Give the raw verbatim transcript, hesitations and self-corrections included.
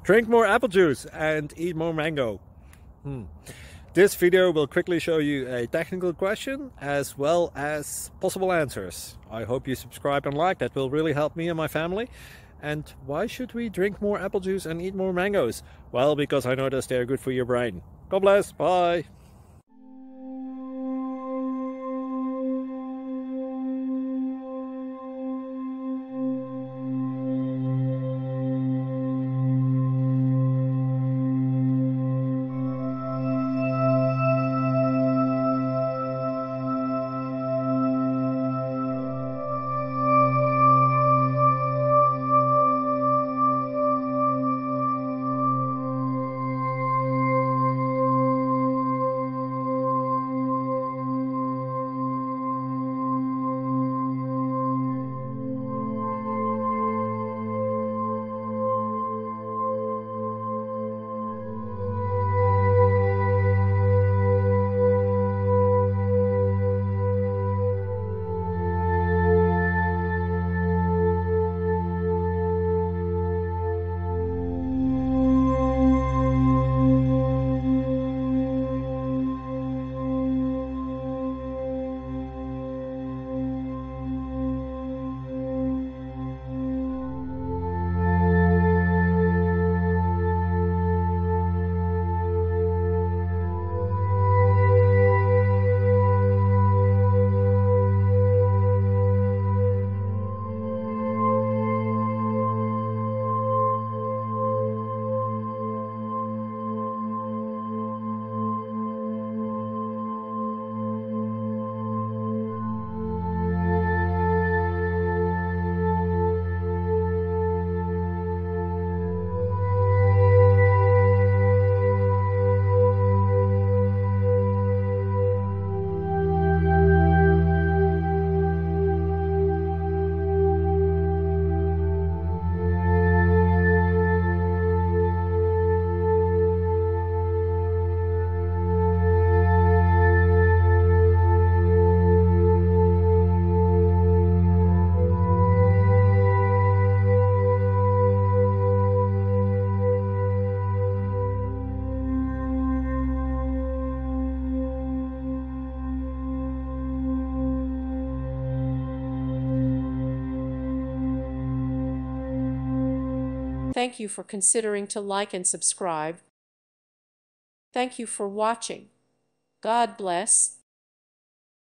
Drink more apple juice and eat more mango. Hmm. This video will quickly show you a technical question as well as possible answers. I hope you subscribe and like, that will really help me and my family. And why should we drink more apple juice and eat more mangoes? Well, because I noticed they're good for your brain. God bless, bye! Thank you for considering to like and subscribe. Thank you for watching. God bless.